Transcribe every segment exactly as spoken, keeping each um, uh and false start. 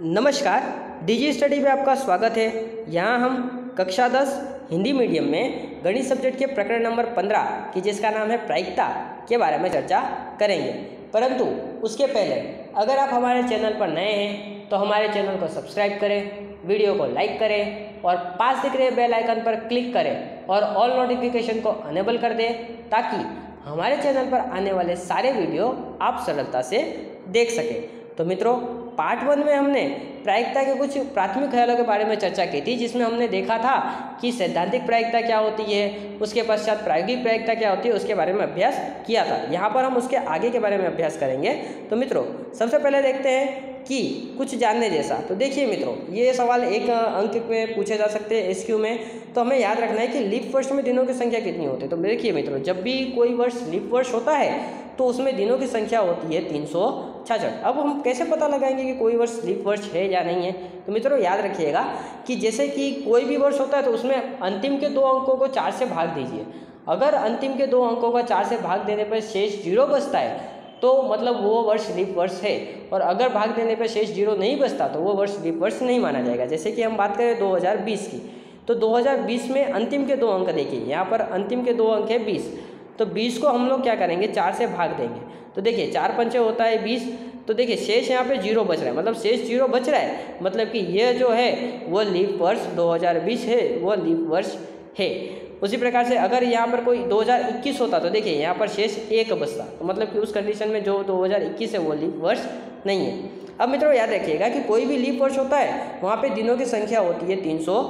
नमस्कार, DG study में आपका स्वागत है। यहाँ हम कक्षा दस हिंदी मीडियम में गणित सब्जेक्ट के प्रकरण नंबर पंद्रह की जिसका नाम है प्रायिकता के बारे में चर्चा करेंगे। परंतु उसके पहले अगर आप हमारे चैनल पर नए हैं तो हमारे चैनल को सब्सक्राइब करें, वीडियो को लाइक करें और पास दिख रहे बेल आइकन पर क्लिक करें और ऑल नोटिफिकेशन को अनेबल कर दें ताकि हमारे चैनल पर आने वाले सारे वीडियो आप सरलता से देख सकें। तो मित्रों, पार्ट वन में हमने प्रायिकता के कुछ प्राथमिक ख्यालों के बारे में चर्चा की थी, जिसमें हमने देखा था कि सैद्धांतिक प्रायिकता क्या होती है, उसके पश्चात प्रायोगिक प्रायिकता क्या होती है, उसके बारे में अभ्यास किया था। यहाँ पर हम उसके आगे के बारे में अभ्यास करेंगे। तो मित्रों, सबसे पहले देखते हैं कि कुछ जानने जैसा। तो देखिए मित्रों, ये सवाल एक अंक में पूछे जा सकते हैं एसक्यू में। तो हमें याद रखना है कि लीप वर्ष में दिनों की संख्या कितनी होती है। तो देखिए मित्रों, जब भी कोई वर्ष लीप वर्ष होता है तो उसमें दिनों की संख्या होती है तीन सौ छाछठ। अब हम कैसे पता लगाएंगे कि कोई वर्ष लीप वर्ष है या नहीं है। तो मित्रों याद रखिएगा कि जैसे कि कोई भी वर्ष होता है तो उसमें अंतिम के दो अंकों को चार से भाग दीजिए। अगर अंतिम के दो अंकों का चार से भाग देने पर शेष जीरो बचता है तो मतलब वो वर्ष लीप वर्ष है, और अगर भाग देने पर शेष जीरो नहीं बचता तो वो वर्ष लीप वर्ष नहीं माना जाएगा। जैसे कि हम बात करें दो हज़ार बीस की, तो दो हज़ार बीस में अंतिम के दो अंक देखिए, यहाँ पर अंतिम के दो अंक है बीस। तो बीस को हम लोग क्या करेंगे, चार से भाग देंगे। तो देखिए चार पंचे होता है बीस। तो देखिए शेष यहाँ पे जीरो बच रहा है, मतलब शेष जीरो बच रहा है, मतलब कि ये जो है वो लीप वर्ष दो हज़ार बीस है, वो लीप वर्ष है। उसी प्रकार से अगर यहाँ पर कोई दो हज़ार इक्कीस होता तो देखिए यहाँ पर शेष एक बचता, तो मतलब कि उस कंडीशन में जो दो हज़ार इक्कीस है वो लीप वर्ष नहीं है। अब मित्रों याद रखिएगा कि कोई भी लीप वर्ष होता है वहाँ पे दिनों की संख्या होती है तीन सौ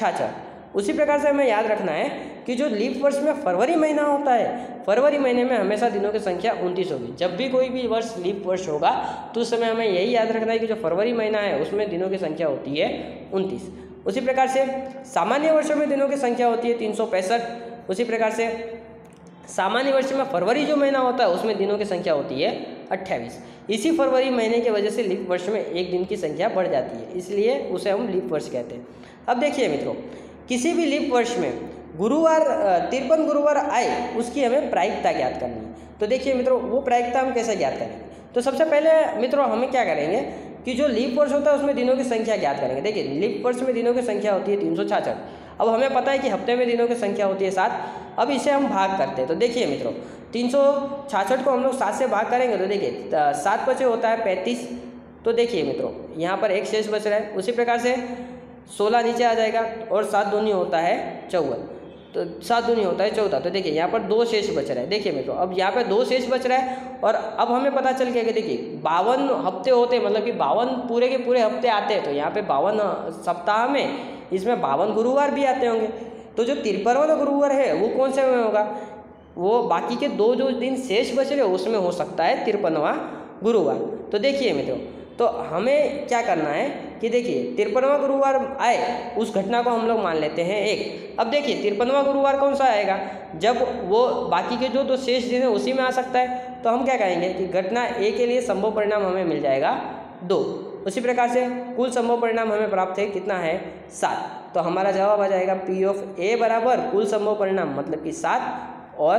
छाछठ। उसी प्रकार से हमें याद रखना है कि जो लीप वर्ष में फरवरी महीना होता है, फरवरी महीने में हमेशा दिनों की संख्या उनतीस होगी। जब भी कोई भी वर्ष लीप वर्ष होगा तो उस समय हमें यही याद रखना है कि जो फरवरी महीना है उसमें दिनों की संख्या होती है उनतीस। उसी प्रकार से सामान्य वर्षों में दिनों की संख्या होती है तीन सौ पैंसठ। उसी प्रकार से सामान्य वर्ष में फरवरी जो महीना होता है उसमें दिनों की संख्या होती है अट्ठाईस। इसी फरवरी महीने की वजह से लीप वर्ष में एक दिन की संख्या बढ़ जाती है, इसलिए उसे हम लीप वर्ष कहते हैं। अब देखिए मित्रों, किसी भी लीप वर्ष में गुरुवार तिरपन गुरुवार आए उसकी हमें प्रायिकता ज्ञात करनी है। तो देखिए मित्रों, वो प्रायिकता हम कैसे ज्ञात करेंगे। तो सबसे पहले मित्रों हमें क्या करेंगे कि जो लीप वर्ष होता है उसमें दिनों की संख्या ज्ञात करेंगे। देखिए लीप वर्ष में दिनों की संख्या होती है तीन सौ छाछठ। अब हमें पता है कि हफ्ते में दिनों की संख्या होती है सात। अब इसे हम भाग करते हैं। तो देखिए मित्रों, तीन सौ छाछठ को हम लोग सात से भाग करेंगे तो देखिए सात बचे होता है पैंतीस। तो देखिए मित्रों यहाँ पर एक शेष बच रहा है। उसी प्रकार से सोलह नीचे आ जाएगा और सात दूनी होता है चौवन, तो सात दूनी होता है चौदह। तो देखिए यहाँ पर दो शेष बच रहा है। देखिए मित्रों, अब यहाँ पे दो शेष बच रहा है और अब हमें पता चल गया कि देखिए बावन हफ्ते होते हैं, मतलब कि बावन पूरे के पूरे हफ्ते आते हैं। तो यहाँ पे बावन सप्ताह में इसमें बावन गुरुवार भी आते होंगे। तो जो तिरपनवां गुरुवार है वो कौन से में होगा, वो बाकी के दो जो दिन शेष बच रहे उसमें हो सकता है तिरपनवां गुरुवार। तो देखिए मित्रों, तो हमें क्या करना है कि देखिए तिरपनवां गुरुवार आए उस घटना को हम लोग मान लेते हैं एक। अब देखिए तिरपनवां गुरुवार कौन सा आएगा, जब वो बाकी के जो दो शेष दिन है उसी में आ सकता है। तो हम क्या कहेंगे कि घटना ए के लिए संभव परिणाम हमें मिल जाएगा दो। उसी प्रकार से कुल संभव परिणाम हमें प्राप्त है कितना है, सात। तो हमारा जवाब आ जाएगा पी ऑफ ए बराबर कुल संभव परिणाम मतलब कि सात और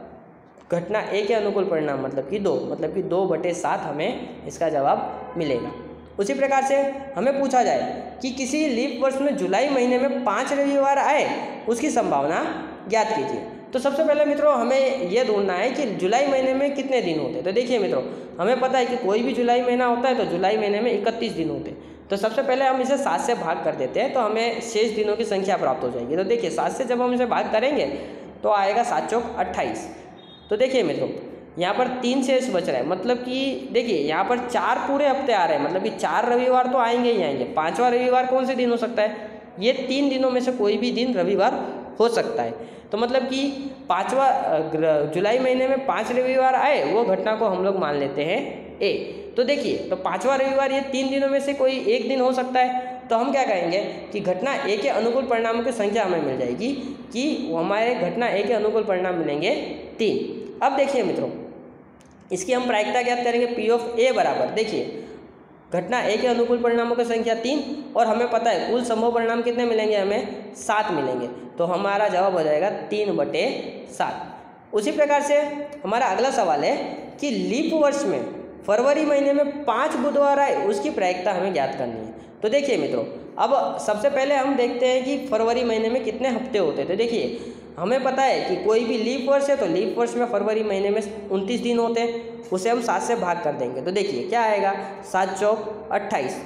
घटना ए के अनुकूल परिणाम मतलब कि दो, मतलब कि दो बटे सात हमें इसका जवाब मिलेगा। उसी प्रकार से हमें पूछा जाए कि किसी लीप वर्ष में जुलाई महीने में पाँच रविवार आए उसकी संभावना ज्ञात कीजिए। तो सबसे पहले मित्रों हमें यह ढूंढना है कि जुलाई महीने में कितने दिन होते हैं। तो देखिए मित्रों, हमें पता है कि कोई भी जुलाई महीना होता है तो जुलाई महीने में इकतीस दिन होते हैं। तो सबसे पहले हम इसे सात से भाग कर देते हैं तो हमें शेष दिनों की संख्या प्राप्त हो जाएगी। तो देखिए सात से जब हम इसे भाग करेंगे तो आएगा सात चौक अट्ठाईस। तो देखिए मित्रों यहाँ पर तीन शेष बच रहा है, मतलब कि देखिए यहाँ पर चार पूरे हफ्ते आ रहे हैं, मतलब कि चार रविवार तो आएंगे ही आएंगे। पांचवा रविवार कौन से दिन हो सकता है, ये तीन दिनों में से कोई भी दिन रविवार हो सकता है। तो मतलब कि पाँचवा जुलाई महीने में पाँच रविवार आए वो घटना को हम लोग मान लेते हैं ए। तो देखिए तो पाँचवा रविवार ये तीन दिनों में से कोई एक दिन हो सकता है। तो हम क्या कहेंगे कि घटना ए के अनुकूल परिणामों की संख्या हमें मिल जाएगी कि हमारे घटना ए के अनुकूल परिणाम मिलेंगे तीन। अब देखिए मित्रों, इसकी हम प्रायिकता ज्ञात करेंगे पी ऑफ ए बराबर, देखिए घटना ए के अनुकूल परिणामों की संख्या तीन और हमें पता है कुल संभव परिणाम कितने मिलेंगे, हमें सात मिलेंगे। तो हमारा जवाब हो जाएगा तीन बटे सात। उसी प्रकार से हमारा अगला सवाल है कि लीप वर्ष में फरवरी महीने में पाँच बुधवार आए उसकी प्रायिकता हमें ज्ञात करनी है। तो देखिए मित्रों, अब सबसे पहले हम देखते हैं कि फरवरी महीने में कितने हफ्ते होते हैं। तो देखिए हमें पता है कि कोई भी लीप वर्ष है तो लीप वर्ष में फरवरी महीने में उनतीस दिन होते हैं, उसे हम सात से भाग कर देंगे। तो देखिए क्या आएगा, सात चौक अट्ठाईस,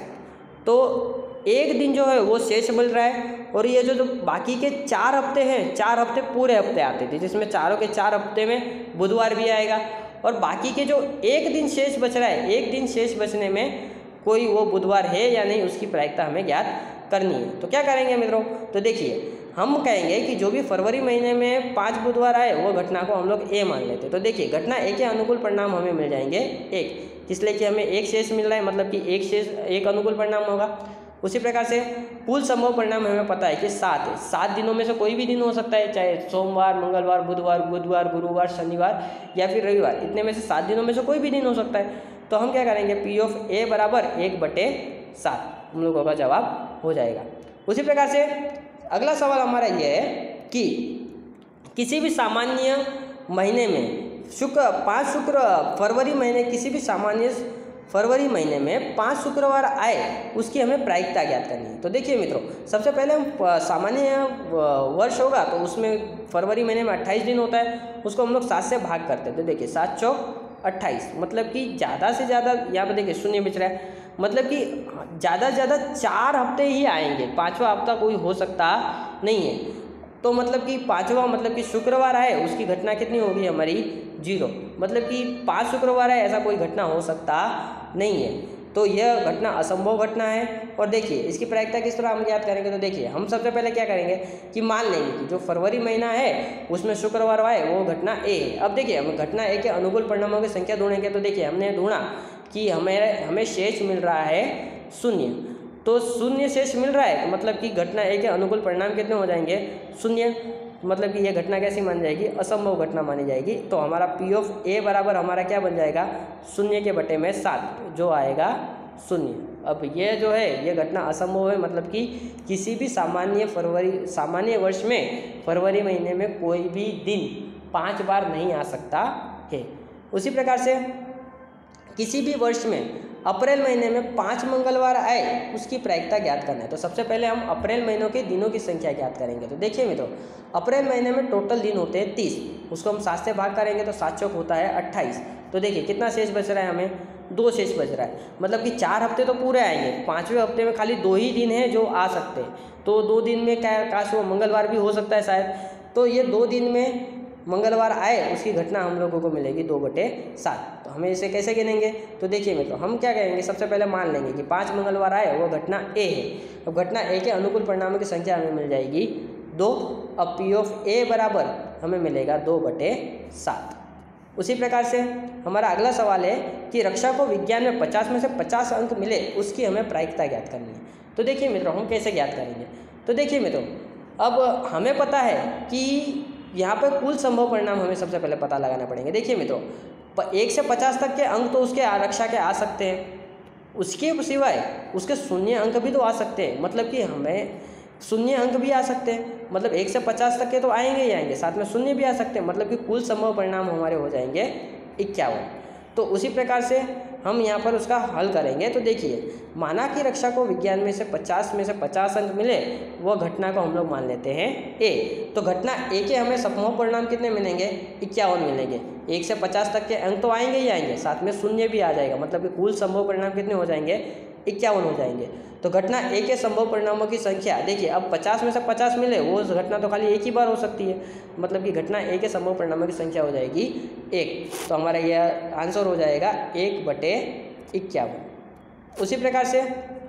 तो एक दिन जो है वो शेष मिल रहा है। और ये जो जो बाकी के चार हफ्ते हैं, चार हफ्ते पूरे हफ्ते आते थे, जिसमें चारों के चार हफ्ते में बुधवार भी आएगा। और बाकी के जो एक दिन शेष बच रहा है, एक दिन शेष बचने में कोई वो बुधवार है या नहीं उसकी प्रायिकता हमें ज्ञात करनी है। तो क्या करेंगे मित्रों, तो देखिए हम कहेंगे कि जो भी फरवरी महीने में पाँच बुधवार आए वो घटना को हम लोग ए मान लेते हैं। तो देखिए घटना ए के अनुकूल परिणाम हमें मिल जाएंगे एक, इसलिए कि हमें एक शेष मिल रहा है, मतलब कि एक शेष एक अनुकूल परिणाम होगा। उसी प्रकार से कुल संभव परिणाम हमें पता है कि सात है, सात दिनों में से कोई भी दिन हो सकता है, चाहे सोमवार, मंगलवार, बुधवार, बुधवार, गुरुवार, शनिवार या फिर रविवार, इतने में से सात दिनों में से कोई भी दिन हो सकता है। तो हम क्या करेंगे, पी ऑफ ए बराबर एक बटे सात, हम लोगों का जवाब हो जाएगा। उसी प्रकार से अगला सवाल हमारा ये है कि किसी भी सामान्य महीने में शुक्र पाँच शुक्र फरवरी महीने किसी भी सामान्य फरवरी महीने में पाँच शुक्रवार आए उसकी हमें प्रायिकता ज्ञात करनी है। तो देखिए मित्रों, सबसे पहले हम सामान्य वर्ष होगा तो उसमें फरवरी महीने में अट्ठाईस दिन होता है, उसको हम लोग सात से भाग करते हैं। तो देखिए सात चौक अट्ठाईस, मतलब कि ज़्यादा से ज़्यादा यहाँ पर देखिए शून्य बच रहा है, मतलब कि ज़्यादा से ज़्यादा चार हफ्ते ही आएंगे, पाँचवा हफ्ता कोई हो सकता नहीं है। तो मतलब कि पाँचवा मतलब कि शुक्रवार आए उसकी घटना कितनी होगी हमारी, जीरो, मतलब कि पाँच शुक्रवार आए ऐसा कोई घटना हो सकता नहीं है। तो यह घटना असंभव घटना है। और देखिए इसकी प्रायिकता किस तरह हम ज्ञात करेंगे। तो देखिए हम सबसे पहले क्या करेंगे कि मान लेंगे कि जो फरवरी महीना है उसमें शुक्रवार आए वो घटना ए है। अब देखिए हम घटना ए के अनुकूल परिणामों की संख्या ढूंढेंगे। तो देखिए हमने ढूंढा कि हमें हमें शेष मिल रहा है शून्य, तो शून्य शेष मिल रहा है तो मतलब कि घटना ए के अनुकूल परिणाम कितने हो जाएंगे, शून्य, मतलब कि यह घटना कैसी मान जाएगी, असंभव घटना मानी जाएगी। तो हमारा पी ऑफ ए बराबर हमारा क्या बन जाएगा, शून्य के बटे में सात, जो आएगा शून्य। अब ये जो है ये घटना असंभव है, मतलब कि किसी भी सामान्य फरवरी सामान्य वर्ष में फरवरी महीने में कोई भी दिन पाँच बार नहीं आ सकता है। उसी प्रकार से किसी भी वर्ष में अप्रैल महीने में पाँच मंगलवार आए उसकी प्रायिकता ज्ञात करना है। तो सबसे पहले हम अप्रैल महीनों के दिनों की संख्या ज्ञात करेंगे। तो देखिए मित्रों, अप्रैल महीने में टोटल दिन होते हैं तीस, उसको हम सात से भाग करेंगे तो सात चौक होता है अट्ठाईस। तो देखिए कितना शेष बच रहा है, हमें दो शेष बच रहा है, मतलब कि चार हफ्ते तो पूरे आएंगे, पाँचवें हफ्ते में खाली दो ही दिन हैं जो आ सकते हैं। तो दो दिन में क्या काश वो मंगलवार भी हो सकता है शायद, तो ये दो दिन में मंगलवार आए उसकी घटना हम लोगों को मिलेगी दो बटे सात। तो हमें इसे कैसे गिनेंगे। तो देखिए मित्रों हम क्या करेंगे, सबसे पहले मान लेंगे कि पाँच मंगलवार आए वो घटना ए है। अब घटना ए के अनुकूल परिणामों की संख्या हमें मिल जाएगी दो। अब पी ऑफ ए बराबर हमें मिलेगा दो बटे सात। उसी प्रकार से हमारा अगला सवाल है कि रक्षा को विज्ञान में पचास में से पचास अंक मिले उसकी हमें प्रायिकता ज्ञात करनी है। तो देखिए मित्रों हम कैसे ज्ञात करेंगे। तो देखिए मित्रों अब हमें पता है कि यहाँ पर कुल संभव परिणाम हमें सबसे पहले पता लगाना पड़ेंगे। देखिए मित्रों एक से पचास तक के अंक तो उसके रक्षा के आ सकते हैं, उसके सिवाय उसके शून्य अंक भी तो आ सकते हैं, मतलब कि हमें शून्य अंक भी आ सकते हैं, मतलब एक से पचास तक के तो आएंगे ही आएंगे, साथ में शून्य भी आ सकते हैं, मतलब कि कुल संभव परिणाम हमारे हो जाएंगे इक्यावन। तो उसी प्रकार से हम यहाँ पर उसका हल करेंगे। तो देखिए माना कि रक्षा को विज्ञान में से पचास में से पचास अंक मिले, वो घटना को हम लोग मान लेते हैं ए। तो घटना ए के हमें समूह परिणाम कितने मिलेंगे, इक्यावन मिलेंगे। एक से पचास तक के अंक तो आएंगे ही आएंगे, साथ में शून्य भी आ जाएगा, मतलब कि कुल संभव परिणाम कितने हो जाएंगे, इक्यावन हो जाएंगे। तो घटना ए के संभव परिणामों की संख्या देखिए, अब पचास में से पचास मिले वो घटना तो खाली एक ही बार हो सकती है, मतलब कि घटना ए के संभव परिणामों की संख्या हो जाएगी एक। तो हमारा यह आंसर हो जाएगा एक बटे इक्यावन। उसी प्रकार से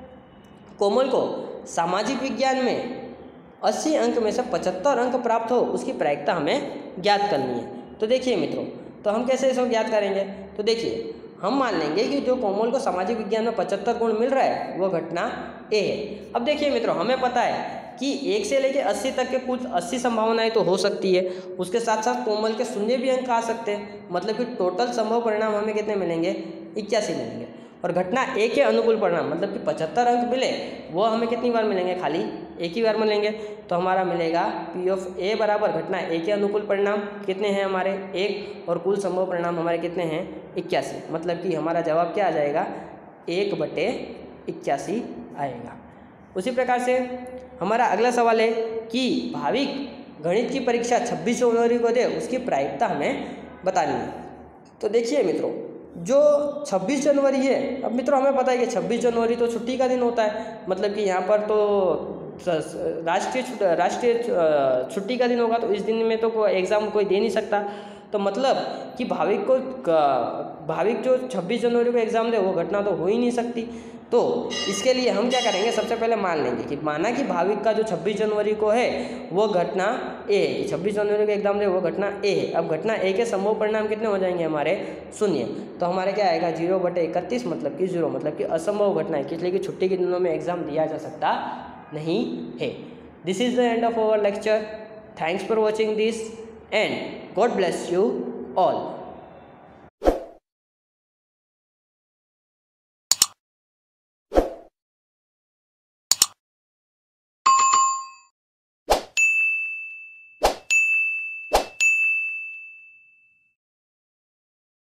कोमल को सामाजिक विज्ञान में अस्सी अंक में से पचहत्तर अंक प्राप्त हो उसकी प्रायिकता हमें ज्ञात करनी है। तो देखिए मित्रों तो हम कैसे इसको ज्ञात करेंगे। तो देखिए हम मान लेंगे कि जो कोमल को सामाजिक विज्ञान में पचहत्तर गुण मिल रहा है वो घटना ए है। अब देखिए मित्रों हमें पता है कि एक से लेकर अस्सी तक के कुछ अस्सी संभावनाएं तो हो सकती है, उसके साथ साथ कोमल के शून्य भी अंक आ सकते हैं, मतलब कि टोटल संभव परिणाम हमें कितने मिलेंगे, इक्यासी मिलेंगे। और घटना ए के अनुकूल परिणाम मतलब कि पचहत्तर अंक मिले वो हमें कितनी बार मिलेंगे, खाली एक ही बार मिलेंगे। तो हमारा मिलेगा पी ऑफ ए बराबर घटना ए के अनुकूल परिणाम कितने हैं हमारे एक, और कुल संभव परिणाम हमारे कितने हैं इक्यासी, मतलब कि हमारा जवाब क्या आ जाएगा, एक बटे इक्यासी आएगा। उसी प्रकार से हमारा अगला सवाल है कि भाविक गणित की परीक्षा छब्बीस जनवरी को दे, उसकी प्रायिकता हमें बतानी है। तो देखिए मित्रों, जो छब्बीस जनवरी है, अब मित्रों हमें पता है कि छब्बीस जनवरी तो छुट्टी का दिन होता है, मतलब कि यहाँ पर तो राष्ट्रीय राष्ट्रीय छुट्टी का दिन होगा, तो इस दिन में तो कोई एग्ज़ाम कोई दे नहीं सकता। तो मतलब कि भाविक को भाविक जो छब्बीस जनवरी को एग्ज़ाम दे वो घटना तो हो ही नहीं सकती। तो इसके लिए हम क्या करेंगे, सबसे पहले मान लेंगे कि माना कि भाविक का जो छब्बीस जनवरी को है वो घटना ए है, छब्बीस जनवरी को एग्जाम दे वो घटना ए है। अब घटना ए के संभव परिणाम कितने हो जाएंगे हमारे, शून्य। तो हमारे क्या आएगा, जीरो बटे इकतीस, मतलब कि जीरो, मतलब कि असंभव घटना है, इसलिए कि छुट्टी के दिनों में एग्जाम दिया जा सकता नहीं है। This is the end of our lecture. Thanks for watching this and God bless you all.